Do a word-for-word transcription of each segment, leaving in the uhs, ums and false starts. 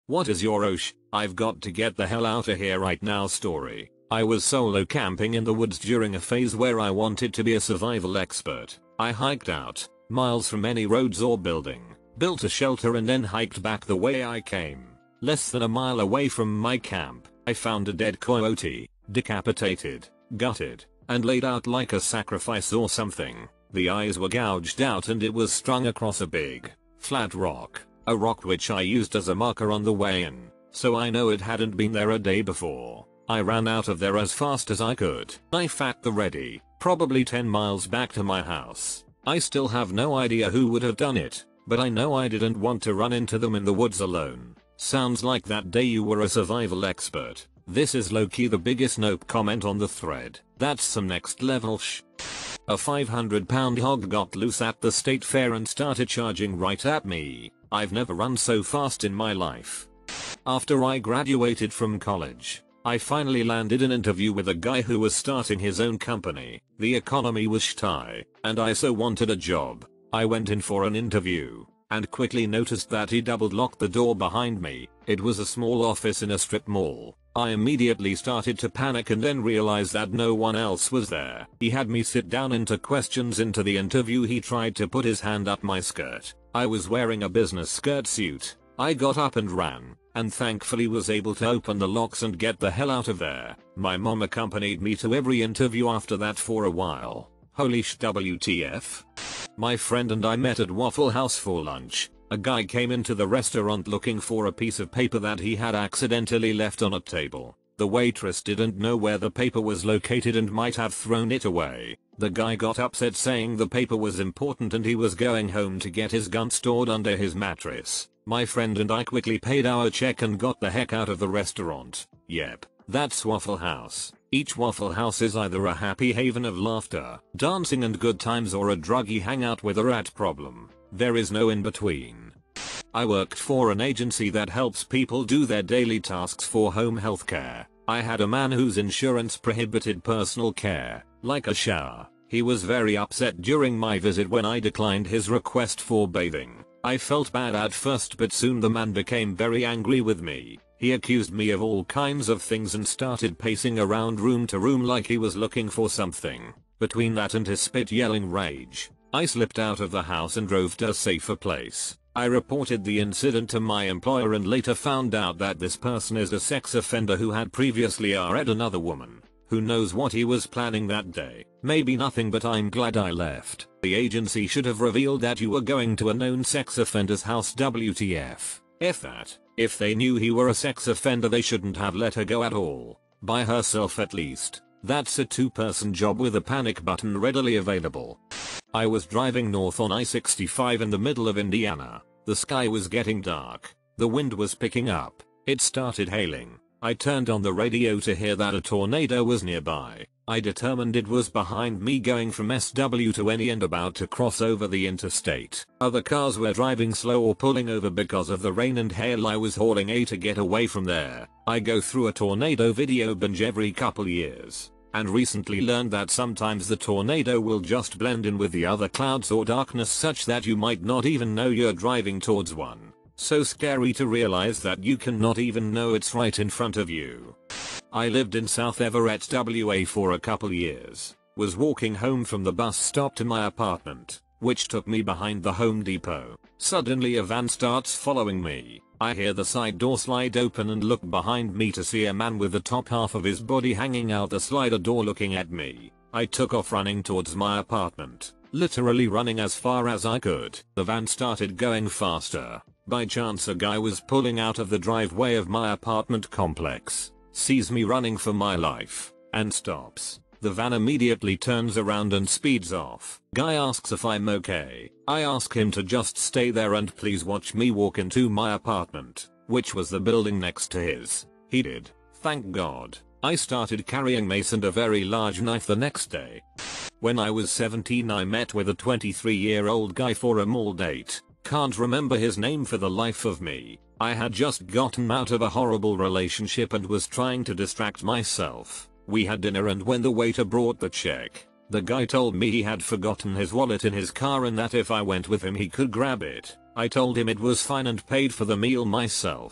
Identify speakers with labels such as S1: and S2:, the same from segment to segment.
S1: What is your "oh sh, I've got to get the hell out of here right now" story? I was solo camping in the woods during a phase where I wanted to be a survival expert. I hiked out, miles from any roads or building, built a shelter and then hiked back the way I came. Less than a mile away from my camp, I found a dead coyote, decapitated, gutted, and laid out like a sacrifice or something. The eyes were gouged out and it was strung across a big, flat rock, a rock which I used as a marker on the way in, so I know it hadn't been there a day before. I ran out of there as fast as I could. Knife at the ready, probably ten miles back to my house. I still have no idea who would have done it, but I know I didn't want to run into them in the woods alone. Sounds like that day you were a survival expert. This is low-key the biggest nope comment on the thread. That's some next level sh. A five hundred pound hog got loose at the state fair and started charging right at me. I've never run so fast in my life. After I graduated from college, I finally landed an interview with a guy who was starting his own company. The economy was shitty, and I so wanted a job. I went in for an interview, and quickly noticed that he double locked the door behind me. It was a small office in a strip mall. I immediately started to panic and then realized that no one else was there. He had me sit down into questions into the interview. He tried to put his hand up my skirt. I was wearing a business skirt suit. I got up and ran, and thankfully was able to open the locks and get the hell out of there. My mom accompanied me to every interview after that for a while. Holy sh W T F. My friend and I met at Waffle House for lunch. A guy came into the restaurant looking for a piece of paper that he had accidentally left on a table. The waitress didn't know where the paper was located and might have thrown it away. The guy got upset saying the paper was important and he was going home to get his gun stored under his mattress. My friend and I quickly paid our check and got the heck out of the restaurant. Yep, that's Waffle House. Each Waffle House is either a happy haven of laughter, dancing and good times, or a druggy hangout with a rat problem. There is no in between. I worked for an agency that helps people do their daily tasks for home healthcare. I had a man whose insurance prohibited personal care, like a shower. He was very upset during my visit when I declined his request for bathing. I felt bad at first, but soon the man became very angry with me. He accused me of all kinds of things and started pacing around room to room like he was looking for something. Between that and his spit yelling rage, I slipped out of the house and drove to a safer place. I reported the incident to my employer and later found out that this person is a sex offender who had previously arrested another woman. Who knows what he was planning that day? Maybe nothing, but I'm glad I left. The agency should have revealed that you were going to a known sex offender's house. W T F. F that. If they knew he were a sex offender, they shouldn't have let her go at all. By herself at least. That's a two-person job with a panic button readily available. I was driving north on I sixty-five in the middle of Indiana. The sky was getting dark. The wind was picking up. It started hailing. I turned on the radio to hear that a tornado was nearby. I determined it was behind me, going from S W to N E and about to cross over the interstate. Other cars were driving slow or pulling over because of the rain and hail. I was hauling A to get away from there. I go through a tornado video binge every couple years, and recently learned that sometimes the tornado will just blend in with the other clouds or darkness such that you might not even know you're driving towards one. So scary to realize that you cannot even know it's right in front of you. I lived in South Everett, W A for a couple years. Was walking home from the bus stop to my apartment, which took me behind the Home Depot. Suddenly a van starts following me. I hear the side door slide open and look behind me to see a man with the top half of his body hanging out the slider door looking at me. I took off running towards my apartment, literally running as far as I could. The van started going faster. By chance a guy was pulling out of the driveway of my apartment complex, sees me running for my life, and stops. The van immediately turns around and speeds off. Guy asks if I'm okay. I ask him to just stay there and please watch me walk into my apartment, which was the building next to his. He did. Thank God. I started carrying mace and a very large knife the next day. When I was seventeen, I met with a twenty-three year old guy for a mall date. Can't remember his name for the life of me. I had just gotten out of a horrible relationship and was trying to distract myself. We had dinner, and when the waiter brought the check, the guy told me he had forgotten his wallet in his car and that if I went with him he could grab it. I told him it was fine and paid for the meal myself.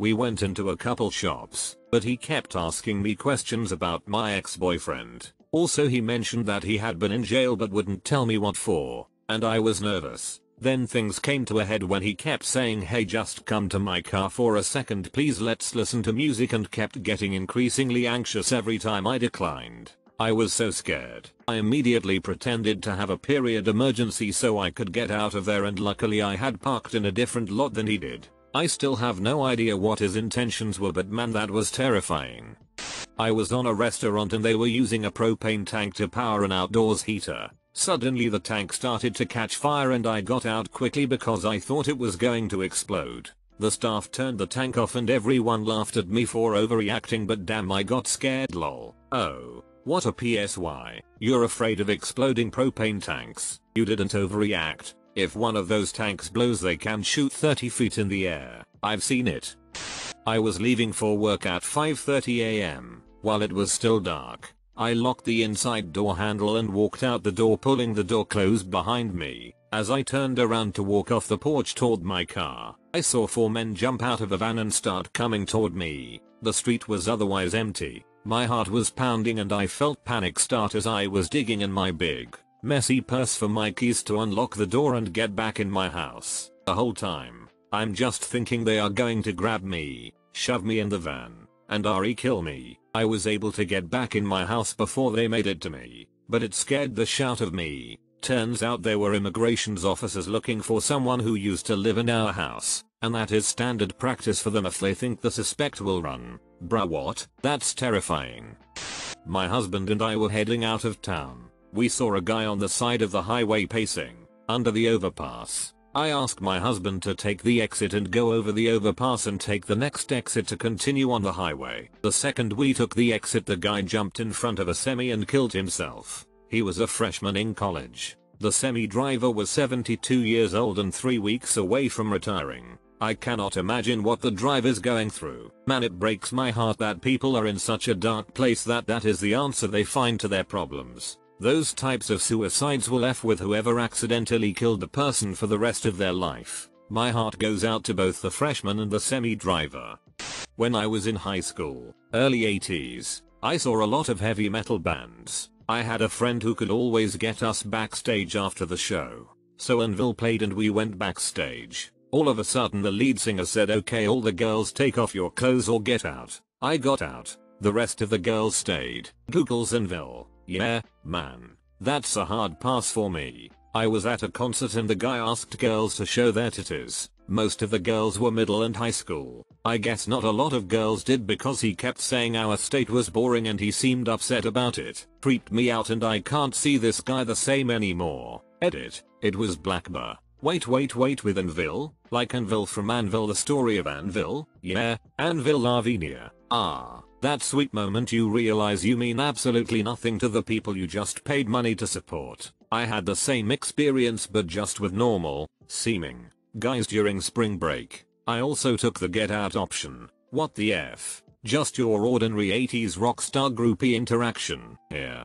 S1: We went into a couple shops, but he kept asking me questions about my ex-boyfriend. Also he mentioned that he had been in jail but wouldn't tell me what for, and I was nervous. Then things came to a head when he kept saying, "Hey, just come to my car for a second please, let's listen to music," and kept getting increasingly anxious every time I declined. I was so scared. I immediately pretended to have a period emergency so I could get out of there, and luckily I had parked in a different lot than he did. I still have no idea what his intentions were, but man, that was terrifying. I was on a restaurant and they were using a propane tank to power an outdoors heater. Suddenly the tank started to catch fire and I got out quickly because I thought it was going to explode. The staff turned the tank off and everyone laughed at me for overreacting, but damn, I got scared, lol. Oh. What a P S Y. You're afraid of exploding propane tanks. You didn't overreact. If one of those tanks blows, they can shoot thirty feet in the air. I've seen it. I was leaving for work at five thirty a m while it was still dark. I locked the inside door handle and walked out the door, pulling the door closed behind me. As I turned around to walk off the porch toward my car, I saw four men jump out of a van and start coming toward me. The street was otherwise empty. My heart was pounding and I felt panic start as I was digging in my big, messy purse for my keys to unlock the door and get back in my house. The whole time, I'm just thinking they are going to grab me, shove me in the van, and re kill me. I was able to get back in my house before they made it to me, but it scared the shit out of me. Turns out they were immigrations officers looking for someone who used to live in our house, and that is standard practice for them if they think the suspect will run. Bruh, what? That's terrifying. My husband and I were heading out of town. We saw a guy on the side of the highway pacing, under the overpass. I asked my husband to take the exit and go over the overpass and take the next exit to continue on the highway. The second we took the exit, the guy jumped in front of a semi and killed himself. He was a freshman in college. The semi driver was seventy-two years old and three weeks away from retiring. I cannot imagine what the driver's going through. Man, it breaks my heart that people are in such a dark place that that is the answer they find to their problems. Those types of suicides will F with whoever accidentally killed the person for the rest of their life. My heart goes out to both the freshman and the semi driver. When I was in high school, early eighties, I saw a lot of heavy metal bands. I had a friend who could always get us backstage after the show. So Anvil played and we went backstage. All of a sudden the lead singer said, "Okay, all the girls take off your clothes or get out." I got out. The rest of the girls stayed. Google's Anvil. Yeah, man. That's a hard pass for me. I was at a concert and the guy asked girls to show their titties. Most of the girls were middle and high school. I guess not a lot of girls did because he kept saying our state was boring and he seemed upset about it. Creeped me out and I can't see this guy the same anymore. Edit. It was Blackbur. Wait wait wait with Anvil? Like Anvil from Anvil, the story of Anvil? Yeah, Anvil Lavinia. Ah, that sweet moment you realize you mean absolutely nothing to the people you just paid money to support. I had the same experience but just with normal, seeming guys during spring break. I also took the get out option. What the F? Just your ordinary eighties rockstar groupie interaction here.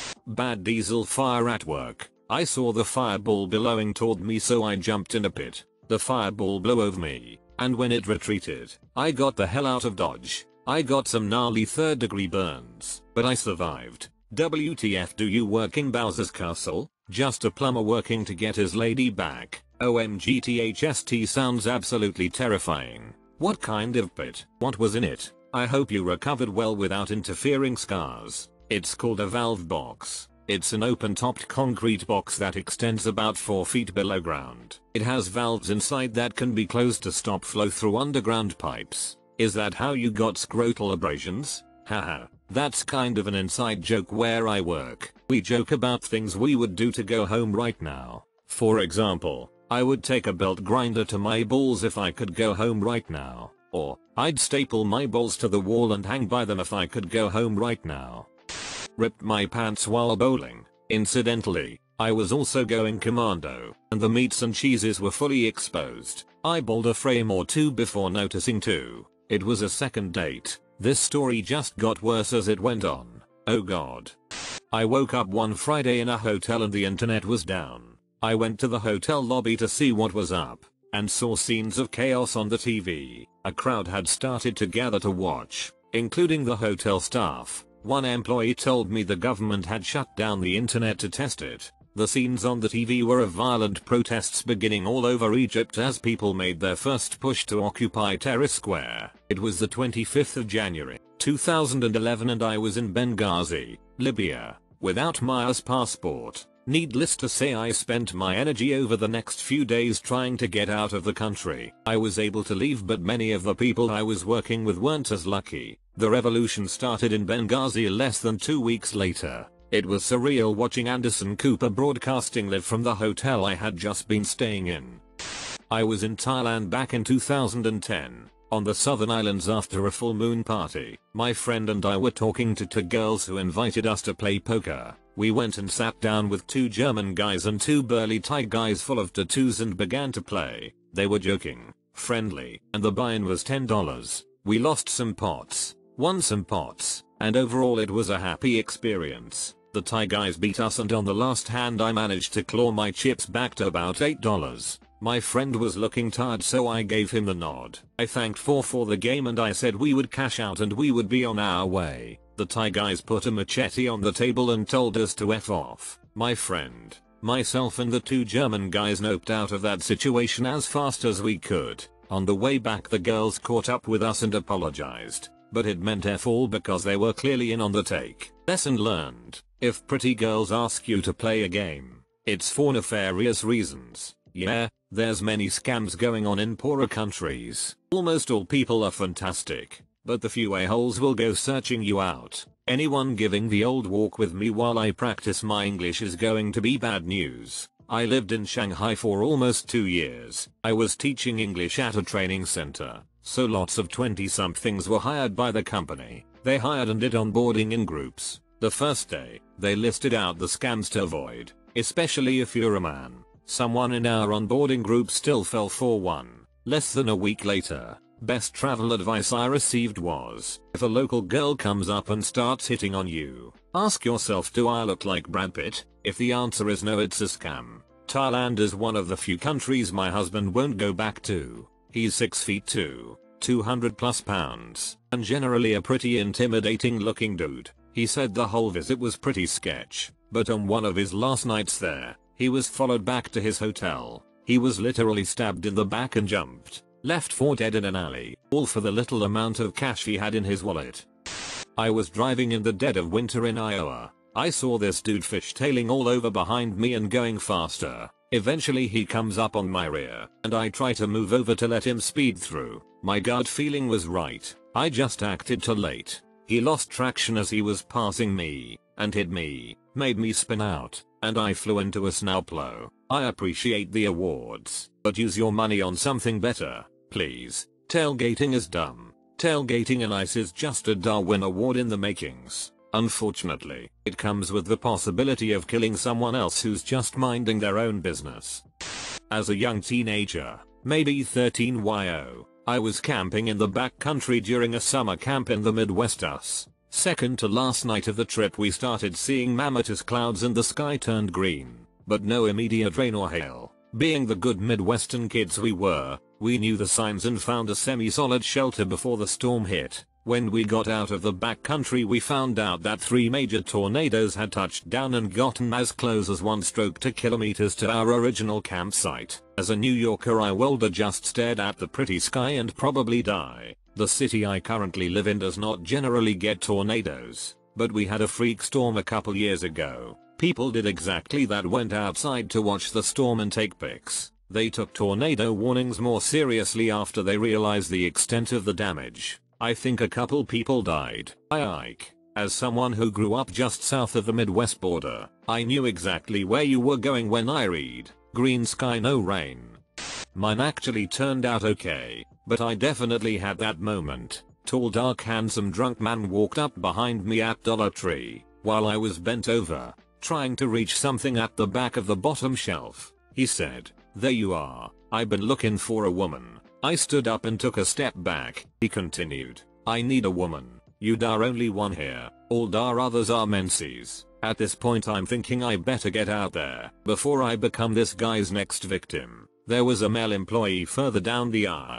S1: Bad diesel fire at work. I saw the fireball billowing toward me, so I jumped in a pit. The fireball blew over me, and when it retreated, I got the hell out of Dodge. I got some gnarly third degree burns, but I survived. W T F do you work in Bowser's Castle? Just a plumber working to get his lady back. O M G T H S T sounds absolutely terrifying. What kind of pit? What was in it? I hope you recovered well without interfering scars. It's called a valve box. It's an open-topped concrete box that extends about four feet below ground. It has valves inside that can be closed to stop flow through underground pipes. Is that how you got scrotal abrasions? Haha, that's kind of an inside joke where I work. We joke about things we would do to go home right now. For example, I would take a belt grinder to my balls if I could go home right now. Or, I'd staple my balls to the wall and hang by them if I could go home right now. Ripped my pants while bowling. Incidentally, I was also going commando, and the meats and cheeses were fully exposed. I bowled a frame or two before noticing too. It was a second date. This story just got worse as it went on. Oh god. I woke up one Friday in a hotel and the internet was down. I went to the hotel lobby to see what was up, and saw scenes of chaos on the T V. A crowd had started to gather to watch, including the hotel staff. One employee told me the government had shut down the internet to test it. The scenes on the T V were of violent protests beginning all over Egypt as people made their first push to occupy Tahrir Square. It was the twenty-fifth of January, two thousand eleven, and I was in Benghazi, Libya, without my U S passport. Needless to say, I spent my energy over the next few days trying to get out of the country. I was able to leave, but many of the people I was working with weren't as lucky. The revolution started in Benghazi less than two weeks later. It was surreal watching Anderson Cooper broadcasting live from the hotel I had just been staying in. I was in Thailand back in two thousand ten, on the southern islands after a full moon party. My friend and I were talking to two girls who invited us to play poker. We went and sat down with two German guys and two burly Thai guys full of tattoos and began to play. They were joking, friendly, and the buy-in was ten dollars. We lost some pots, won some pots, and overall it was a happy experience. The Thai guys beat us, and on the last hand I managed to claw my chips back to about eight dollars. My friend was looking tired, so I gave him the nod. I thanked for for the game and I said we would cash out and we would be on our way. The Thai guys put a machete on the table and told us to F off. My friend, myself and the two German guys noped out of that situation as fast as we could. On the way back the girls caught up with us and apologized, but it meant F all because they were clearly in on the take. Lesson learned: if pretty girls ask you to play a game, it's for nefarious reasons. Yeah, there's many scams going on in poorer countries. Almost all people are fantastic, but the few a-holes will go searching you out. Anyone giving the old walk with me while I practice my English is going to be bad news. I lived in Shanghai for almost two years. I was teaching English at a training center, so lots of twenty somethings were hired by the company. They hired and did onboarding in groups. The first day, they listed out the scams to avoid, especially if you're a man. Someone in our onboarding group still fell for one. Less than a week later, best travel advice I received was, if a local girl comes up and starts hitting on you, ask yourself, do I look like Brad Pitt? If the answer is no, it's a scam. Thailand is one of the few countries my husband won't go back to. He's six feet two, two hundred plus pounds, and generally a pretty intimidating looking dude. He said the whole visit was pretty sketch, but on one of his last nights there, he was followed back to his hotel. He was literally stabbed in the back and jumped, left for dead in an alley, all for the little amount of cash he had in his wallet. I was driving in the dead of winter in Iowa. I saw this dude fishtailing all over behind me and going faster. Eventually he comes up on my rear, and I try to move over to let him speed through. My gut feeling was right. I just acted too late. He lost traction as he was passing me, and hit me, made me spin out, and I flew into a snowplow. I appreciate the awards, but use your money on something better, please. Tailgating is dumb. Tailgating in ICE is just a Darwin Award in the makings. Unfortunately, it comes with the possibility of killing someone else who's just minding their own business. As a young teenager, maybe thirteen years old, I was camping in the backcountry during a summer camp in the Midwest. Us. Second to last night of the trip we started seeing mammotus clouds and the sky turned green, but no immediate rain or hail. Being the good Midwestern kids we were, we knew the signs and found a semi-solid shelter before the storm hit. When we got out of the backcountry we found out that three major tornadoes had touched down and gotten as close as one stroke to kilometers to our original campsite. As a New Yorker I would just stared at the pretty sky and probably die. The city I currently live in does not generally get tornadoes, but we had a freak storm a couple years ago. People did exactly that, went outside to watch the storm and take pics. They took tornado warnings more seriously after they realized the extent of the damage. I think a couple people died. I Ike. As someone who grew up just south of the Midwest border, I knew exactly where you were going when I read, green sky no rain. Mine actually turned out okay, but I definitely had that moment. Tall dark handsome drunk man walked up behind me at Dollar Tree, while I was bent over, trying to reach something at the back of the bottom shelf. He said, "There you are, I've been looking for a woman." I stood up and took a step back. He continued, "I need a woman. You dar only one here, all dar others are menses." At this point I'm thinking I better get out there before I become this guy's next victim. There was a male employee further down the aisle,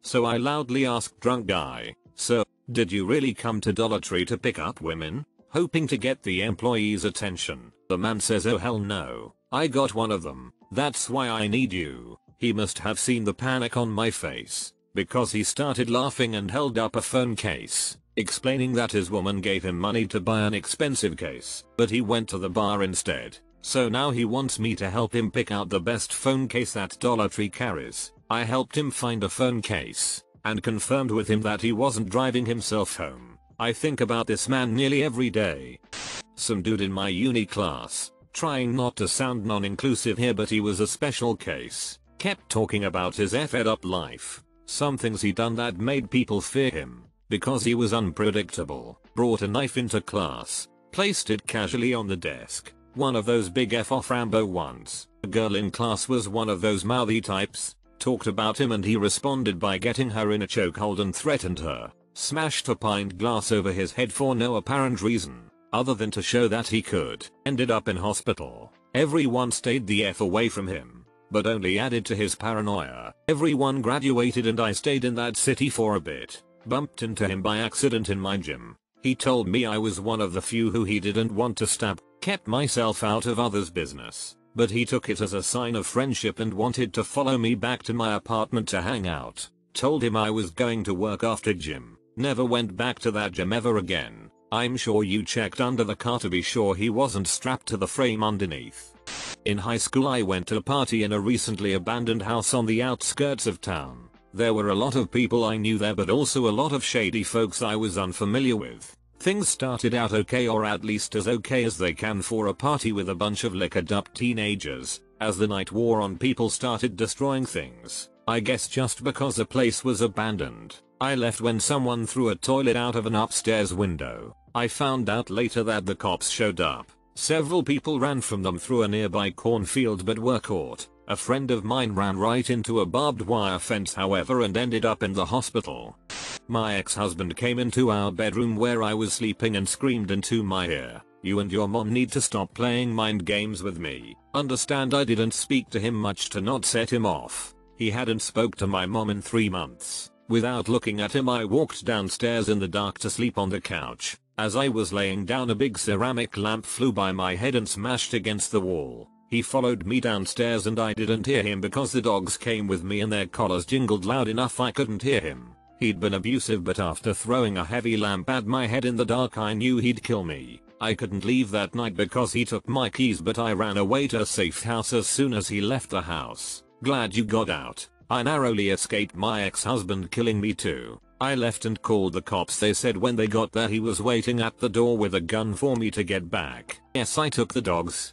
S1: So I loudly asked drunk guy, "Sir, did you really come to Dollar Tree to pick up women?" Hoping to get the employee's attention. The man says, "Oh hell no, I got one of them, that's why I need you." He must have seen the panic on my face, because he started laughing and held up a phone case, explaining that his woman gave him money to buy an expensive case, but he went to the bar instead. So now he wants me to help him pick out the best phone case that Dollar Tree carries. I helped him find a phone case, and confirmed with him that he wasn't driving himself home. I think about this man nearly every day. Some dude in my uni class, trying not to sound non-inclusive here but he was a special case, kept talking about his effed up life. Some things he done that made people fear him, because he was unpredictable. Brought a knife into class, placed it casually on the desk. One of those big F off Rambo ones. A girl in class was one of those mouthy types. Talked about him and he responded by getting her in a chokehold and threatened her. Smashed a pint glass over his head for no apparent reason, other than to show that he could. Ended up in hospital. Everyone stayed the F away from him, but only added to his paranoia. Everyone graduated and I stayed in that city for a bit. Bumped into him by accident in my gym. He told me I was one of the few who he didn't want to stab. Kept myself out of others' business, but he took it as a sign of friendship and wanted to follow me back to my apartment to hang out. Told him I was going to work after gym. Never went back to that gym ever again. I'm sure you checked under the car to be sure he wasn't strapped to the frame underneath. In high school I went to a party in a recently abandoned house on the outskirts of town. There were a lot of people I knew there but also a lot of shady folks I was unfamiliar with. Things started out okay, or at least as okay as they can for a party with a bunch of liquored up teenagers. As the night wore on, people started destroying things. I guess just because the place was abandoned. I left when someone threw a toilet out of an upstairs window. I found out later that the cops showed up. Several people ran from them through a nearby cornfield but were caught. A friend of mine ran right into a barbed wire fence however and ended up in the hospital. My ex-husband came into our bedroom where I was sleeping and screamed into my ear, "You and your mom need to stop playing mind games with me." Understand I didn't speak to him much to not set him off. He hadn't spoke to my mom in three months. Without looking at him I walked downstairs in the dark to sleep on the couch. As I was laying down a big ceramic lamp flew by my head and smashed against the wall. He followed me downstairs and I didn't hear him because the dogs came with me and their collars jingled loud enough I couldn't hear him. He'd been abusive, but after throwing a heavy lamp at my head in the dark I knew he'd kill me. I couldn't leave that night because he took my keys, but I ran away to a safe house as soon as he left the house. Glad you got out. I narrowly escaped my ex-husband killing me too. I left and called the cops. They said when they got there he was waiting at the door with a gun for me to get back. Yes, I took the dogs.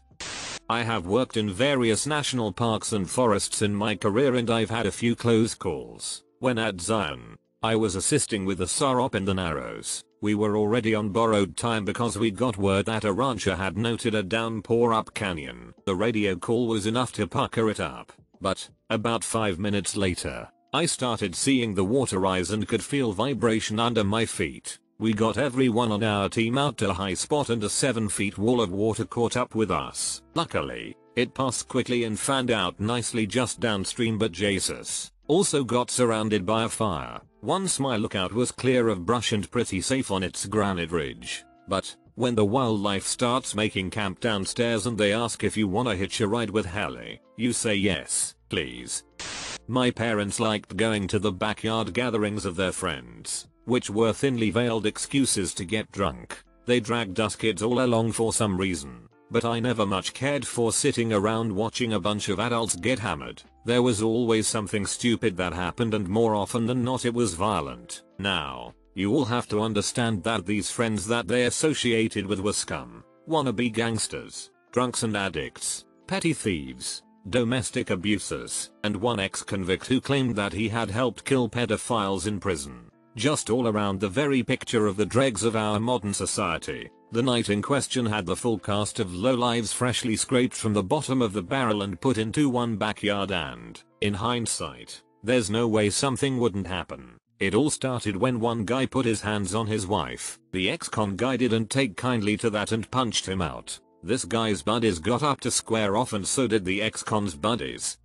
S1: I have worked in various national parks and forests in my career and I've had a few close calls. When at Zion, I was assisting with a S A R op in the Narrows. We were already on borrowed time because we got word that a rancher had noted a downpour up canyon. The radio call was enough to pucker it up. But, about five minutes later, I started seeing the water rise and could feel vibration under my feet. We got everyone on our team out to a high spot and a seven feet wall of water caught up with us. Luckily, it passed quickly and fanned out nicely just downstream, but Jesus also got surrounded by a fire. Once my lookout was clear of brush and pretty safe on its granite ridge. But, when the wildlife starts making camp downstairs and they ask if you wanna hitch a ride with Hallie, you say yes, please. My parents liked going to the backyard gatherings of their friends, which were thinly veiled excuses to get drunk. They dragged us kids all along for some reason, but I never much cared for sitting around watching a bunch of adults get hammered. There was always something stupid that happened and more often than not it was violent. Now, you all have to understand that these friends that they associated with were scum, wannabe gangsters, drunks and addicts, petty thieves, domestic abusers, and one ex-convict who claimed that he had helped kill pedophiles in prison. Just all around the very picture of the dregs of our modern society. The night in question had the full cast of lowlives freshly scraped from the bottom of the barrel and put into one backyard, and, in hindsight, there's no way something wouldn't happen. It all started when one guy put his hands on his wife. The ex-con guy didn't take kindly to that and punched him out. This guy's buddies got up to square off and so did the ex-con's buddies.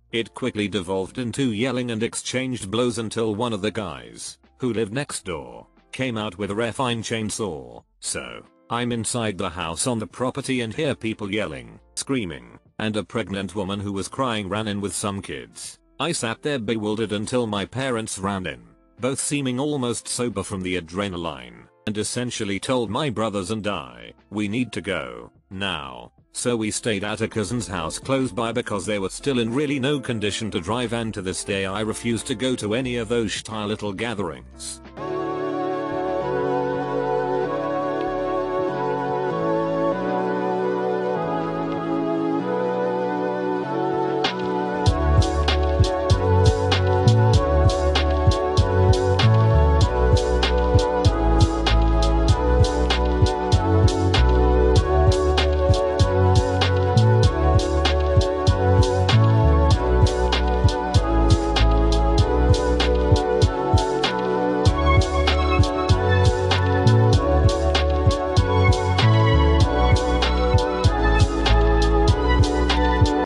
S1: It quickly devolved into yelling and exchanged blows until one of the guys, who lived next door, came out with a refine chainsaw. So, I'm inside the house on the property and hear people yelling, screaming, and a pregnant woman who was crying ran in with some kids. I sat there bewildered until my parents ran in, both seeming almost sober from the adrenaline, and essentially told my brothers and I, "We need to go, now." So we stayed at a cousin's house close by because they were still in really no condition to drive, and to this day I refuse to go to any of those shy little gatherings.